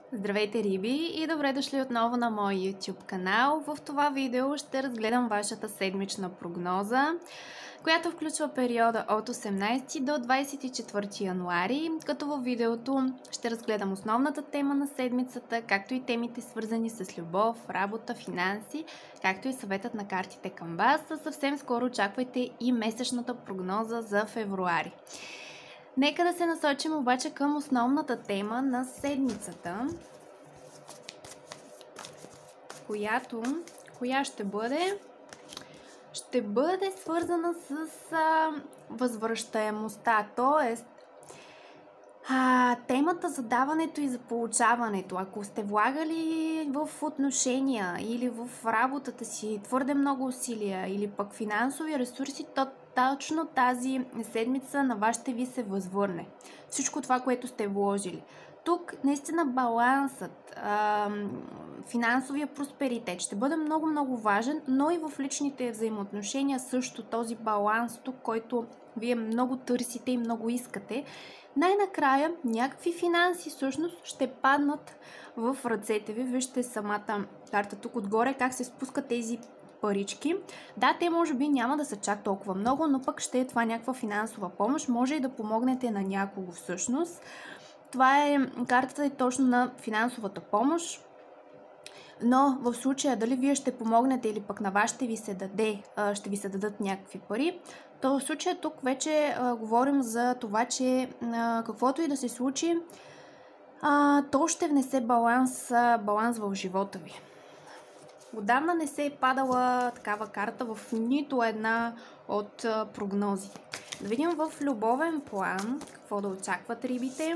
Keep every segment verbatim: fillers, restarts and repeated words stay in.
Здравейте, риби, и добре дошли отново на мой YouTube канал. В това видео ще разгледам вашата седмична прогноза, която включва периода от осемнайсети до двайсет и четвърти януари, като в видеото ще разгледам основната тема на седмицата, както и темите свързани с любов, работа, финанси, както и съветът на картите към вас. Съвсем скоро очаквайте и месечната прогноза за февруари. Нека да се насочим обаче към основната тема на седмицата, която, коя ще бъде? Ще бъде свързана с а, възвръщаемостта, т.е. темата за даването и за получаването. Ако сте влагали в отношения или в работата си твърде много усилия или пък финансови ресурси, то точно тази седмица на вас ще ви се възвърне всичко това, което сте вложили. Тук наистина балансът, финансовия просперитет ще бъде много-много важен, но и в личните взаимоотношения също този баланс тук, който вие много търсите и много искате. Най-накрая някакви финанси всъщност ще паднат в ръцете ви. Вижте самата карта тук отгоре как се спускат тези парички. Да, те може би няма да са чак толкова много, но пък ще е това някаква финансова помощ. Може и да помогнете на някого всъщност. Това е картата и точно на финансовата помощ. Но в случая дали вие ще помогнете или пък на вас ще ви се даде, ще ви се дадат някакви пари, то в случая тук вече а, говорим за това, че а, каквото и да се случи, а, то ще внесе баланс, а, баланс в живота ви. Отдавна не се е падала такава карта в нито една от а, прогнозите. Да видим в любовен план какво да очакват рибите.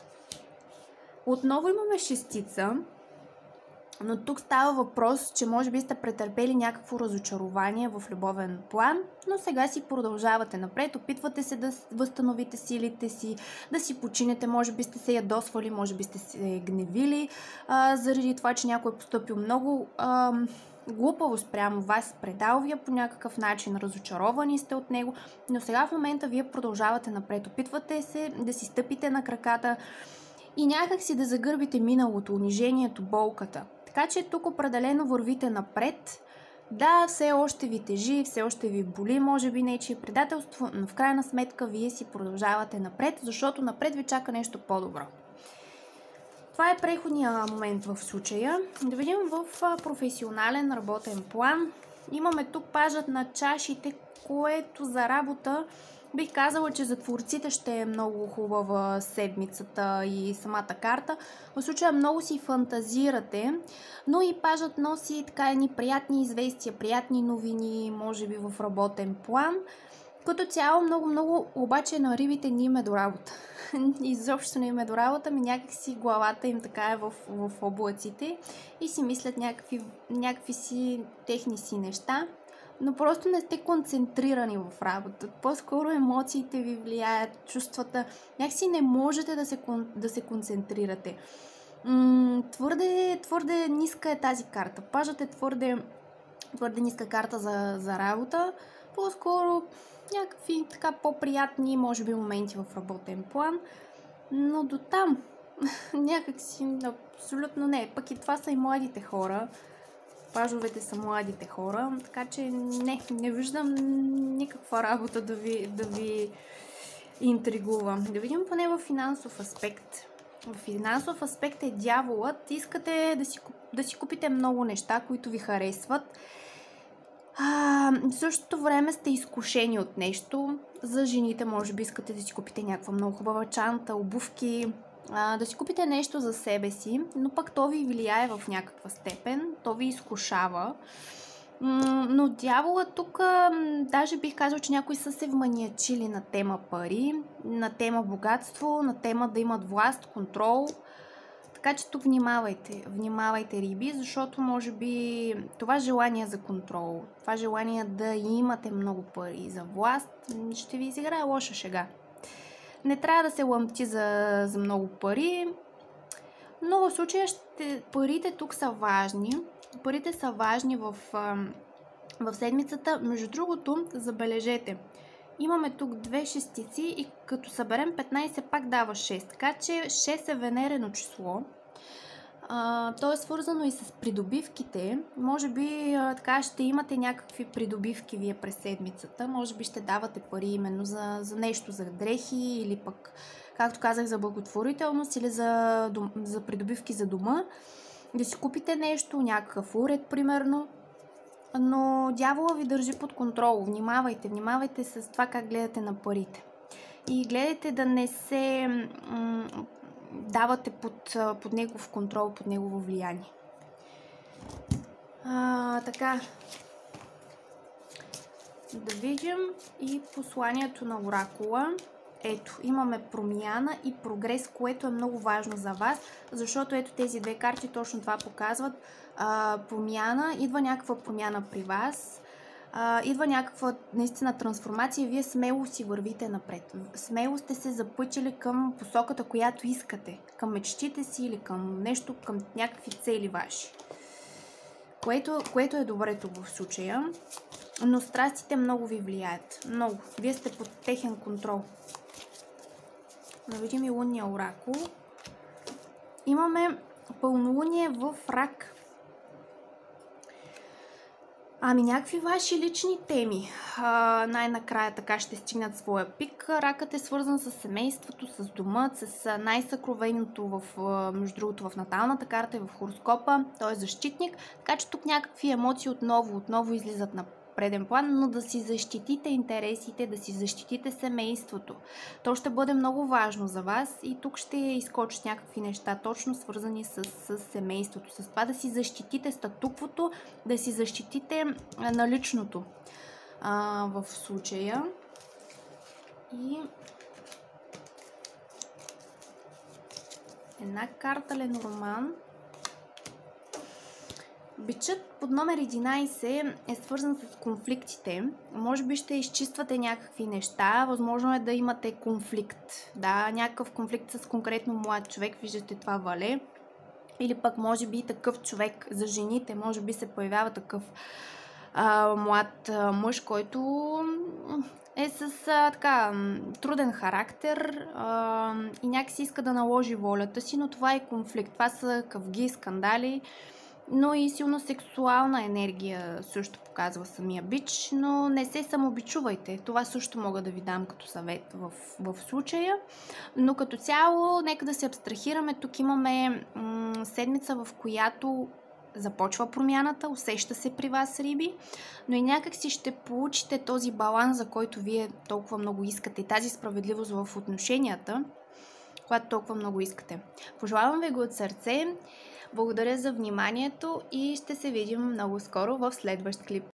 Отново имаме шестица. Но тук става въпрос, че може би сте претърпели някакво разочарование в любовен план, но сега си продължавате напред, опитвате се да възстановите силите си, да си починете, може би сте се ядосвали, може би сте се гневили, а, заради това, че някой е постъпил много а, глупаво спрямо вас, предал ви по някакъв начин, разочаровани сте от него, но сега в момента вие продължавате напред, опитвате се да си стъпите на краката и някак си да загърбите миналото, унижението, болката. Така че тук определено вървите напред. Да, все още ви тежи, все още ви боли, може би нечие предателство, но в крайна сметка вие си продължавате напред, защото напред ви чака нещо по-добро. Това е преходния момент в случая. Да видим в професионален работен план. Имаме тук пажът на чашите, което за работа бих казала, че за творците ще е много хубава седмицата и самата карта. В случая много си фантазирате, но и пажът носи така едни приятни известия, приятни новини, може би в работен план. Като цяло много-много обаче на рибите не им е до работа. Изобщо не им е до работа, ми някакси главата им така е в, в облаците и си мислят някакви, някакви си техни си неща. Но просто не сте концентрирани в работа. По-скоро емоциите ви влияят, чувствата. Някакси не можете да се, да се концентрирате. М- твърде, твърде ниска е тази карта. Пажът е твърде, твърде ниска карта за, за работа. По-скоро някакви така по-приятни, може би, моменти в работен план. Но до там някакси абсолютно не. Пък и това са и младите хора. Пажовете са младите хора, така че не, не виждам никаква работа да ви, да ви интригува. Да видим поне в финансов аспект. В финансов аспект е дяволът. Искате да си, да си купите много неща, които ви харесват. А, в същото време сте изкушени от нещо. За жените може би искате да си купите някаква много хубава чанта, обувки, да си купите нещо за себе си, но пък то ви влияе в някаква степен, то ви изкушава. Но дявола тук, даже бих казал, че някои са се вманиачили на тема пари, на тема богатство, на тема да имат власт, контрол. Така че тук внимавайте, внимавайте риби, защото може би това желание за контрол, това желание да имате много пари за власт, ще ви изиграе лоша шега. Не трябва да се лъмти за, за много пари, но в случая ще, парите тук са важни. Парите са важни в, в седмицата. Между другото, забележете, имаме тук две шестици и като съберем петнайсет пак дава шест. Така че шест е венерено число. А, то е свързано и с придобивките. Може би а, така ще имате някакви придобивки вие през седмицата. Може би ще давате пари именно за, за нещо, за дрехи или пък, както казах, за благотворителност или за, дом, за придобивки за дома. Да си купите нещо, някакъв уред, примерно. Но дявола ви държи под контрол. Внимавайте, внимавайте с това как гледате на парите. И гледайте да не се м- давате под, под негов контрол, под негово влияние. А, така. Да видим и посланието на оракула. Ето, имаме промяна и прогрес, което е много важно за вас, защото ето тези две карти точно това показват. А, промяна, идва някаква промяна при вас, а, идва някаква наистина трансформация и вие смело си вървите напред. Смело сте се запътили към посоката, която искате, към мечтите си или към нещо, към някакви цели ваши. Което, което е добре тук в случая, но страстите много ви влияят. Много. Вие сте под техен контрол. Да видим и лунния оракул. Имаме пълнолуние в Рак. Ами някакви ваши лични теми. А, най-накрая така ще стигнат своя пик. Ракът е свързан с семейството, с дома, с най-съкровеното в, между другото, в наталната карта и в хороскопа. Той е защитник, така че тук някакви емоции отново, отново излизат на преден план, но да си защитите интересите, да си защитите семейството. То ще бъде много важно за вас и тук ще изкочат някакви неща, точно свързани с, с семейството, с това да си защитите статуквото, да си защитите наличното а, в случая. И една карта Ленорман. Бичът под номер единайсет е свързан с конфликтите. Може би ще изчиствате някакви неща. Възможно е да имате конфликт. Да, някакъв конфликт с конкретно млад човек. Виждате това вале. Или пък може би такъв човек за жените. Може би се появява такъв а, млад а, мъж, който е с а, така труден характер а, и някакси иска да наложи волята си, но това е конфликт. Това са къвги, скандали. Но и силно сексуална енергия също показва самия бич, но не се самобичувайте. Това също мога да ви дам като съвет в, в случая. Но като цяло, нека да се абстрахираме. Тук имаме м- седмица, в която започва промяната, усеща се при вас, риби, но и някак си ще получите този баланс, за който вие толкова много искате, и тази справедливост в отношенията, която толкова много искате. Пожелавам ви го от сърце. Благодаря за вниманието и ще се видим много скоро в следващ клип.